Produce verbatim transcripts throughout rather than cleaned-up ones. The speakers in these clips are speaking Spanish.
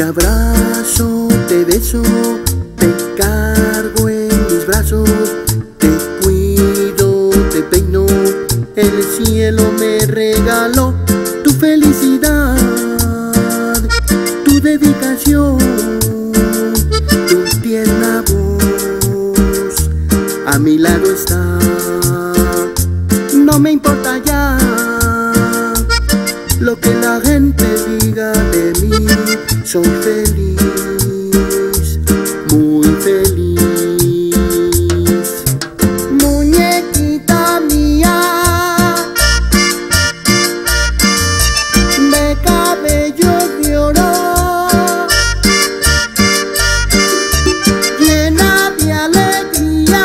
Te abrazo, te beso, te cargo en mis brazos, te cuido, te peino, el cielo me regaló tu felicidad, tu dedicación, tu tierna voz, a mi lado está, no me importa ya lo que la gente diga de mí, soy feliz, muy feliz. Muñequita mía, de cabello de oro, llena de alegría,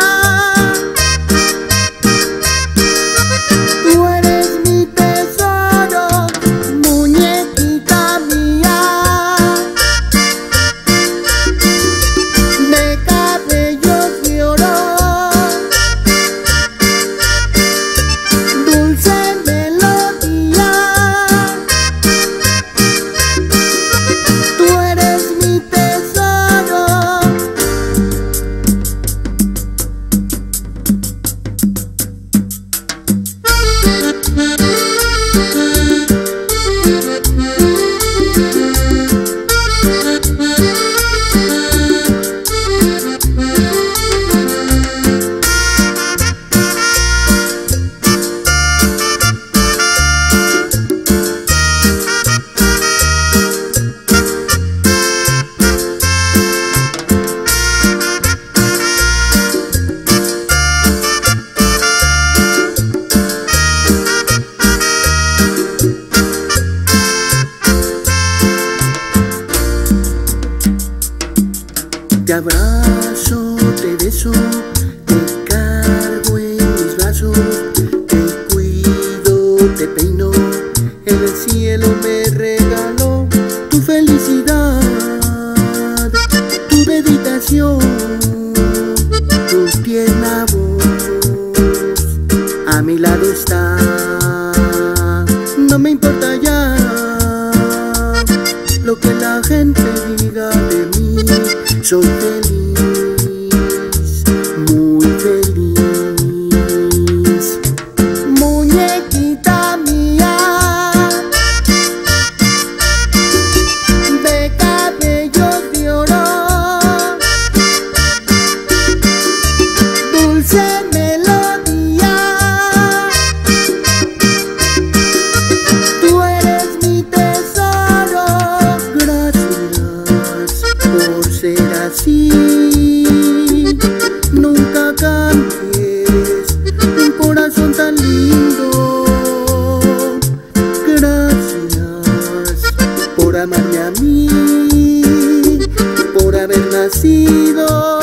tú eres mi tesoro, muñequita mía, de cabello de oro, dulce melodía, tú eres mi tesoro. Te abrazo, te beso, te cargo en mis brazos, te cuido, te peino, el cielo me regaló tu felicidad, tu dedicación, tu tierna voz, a mi lado está, no me importa ya lo que la gente diga de mí, soy feliz, muy feliz. Muñequita mía, de cabello de oro, dulce melodía, tú eres mi tesoro. Gracias por ser así, nunca cambies un corazón tan lindo. Gracias por amarme a mí, por haber nacido.